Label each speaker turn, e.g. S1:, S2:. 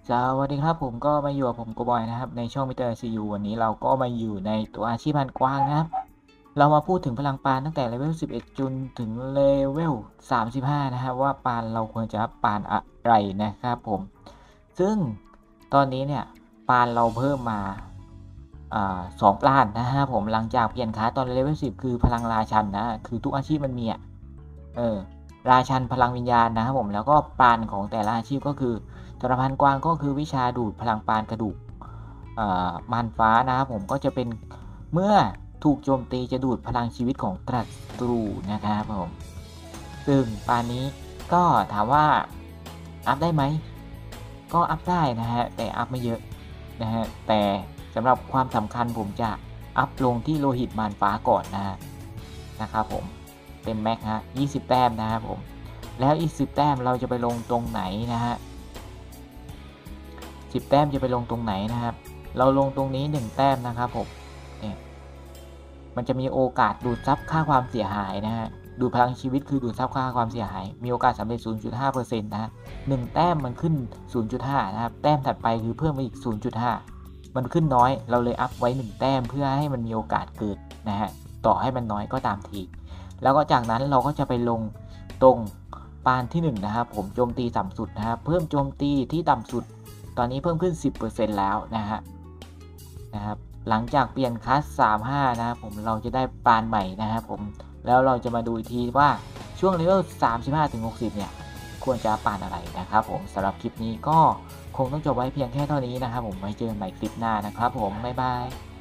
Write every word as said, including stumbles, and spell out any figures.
S1: สวัสดีครับผมก็มาอยู่กับผมโกบอยนะครับในช่องมิสเตอร์ซียูวันนี้เราก็มาอยู่ในตัวอาชีพพันกว้างนะครับเรามาพูดถึงพลังปานตั้งแต่เลเวลสิบเอ็ดจนถึงเลเวลสามสิบห้านะครับว่าปานเราควรจะอัพปานอะไรนะครับผมซึ่งตอนนี้เนี่ยปานเราเพิ่มมาอ่าสองปานนะฮะผมหลังจากเปลี่ยนคลาสตอนเลเวลสิบคือพลังราชันนะคือทุกอาชีพมันมีอ่ะเออราชันพลังวิญญาณนะครับผมแล้วก็ปานของแต่ละอาชีพก็คือ สารพันกวางก็คือวิชาดูดพลังปานกระดูกมารฟ้านะครับผมก็จะเป็นเมื่อถูกโจมตีจะดูดพลังชีวิตของตรัตรูนะครับผมซึ่งปานนี้ก็ถามว่าอัพได้ไหมก็อัพได้นะฮะแต่อัพไม่เยอะนะฮะแต่สำหรับความสำคัญผมจะอัพลงที่โลหิตมารฟ้าก่อนนะฮะนะครับผมเป็นแม็กฮะยี่สิบแต้มนะครับผมแล้วอีกสิบแต้มเราจะไปลงตรงไหนนะฮะสิบแต้มจะไปลงตรงไหนนะครับเราลงตรงนี้หนึ่งแต้มนะครับผมเนี่ยมันจะมีโอกาสดูดซับค่าความเสียหายนะฮะดูดพลังชีวิตคือดูดซับค่าความเสียหายมีโอกาสสำเร็จ ศูนย์จุดห้าเปอร์เซ็นต์ นะฮะหนึ่งแต้มมันขึ้น ศูนย์จุดห้า นะครับแต้มถัดไปคือเพิ่มไปอีก ศูนย์จุดห้า มันขึ้นน้อยเราเลยอัพไว้หนึ่งแต้มเพื่อให้มันมีโอกาสเกิดนะฮะต่อให้มันน้อยก็ตามทีแล้วก็จากนั้นเราก็จะไปลงตรงปานที่หนึ่งนะครับผมโจมตีต่ำสุดนะครับเพิ่มโจมตีที่ต่ำสุดตอนนี้เพิ่มขึ้น สิบเปอร์เซ็นต์ แล้วนะฮะนะครับหลังจากเปลี่ยนคลาสสามสิบห้านะครับผมเราจะได้ปานใหม่นะครับผมแล้วเราจะมาดูอีกทีว่าช่วงเลเวลสามสิบห้าถึงหกสิบเนี่ยควรจะปานอะไรนะครับผมสำหรับคลิปนี้ก็คงต้องจบไว้เพียงแค่เท่านี้นะครับผมไว้เจอกันใหม่คลิปหน้านะครับผมบ๊ายบาย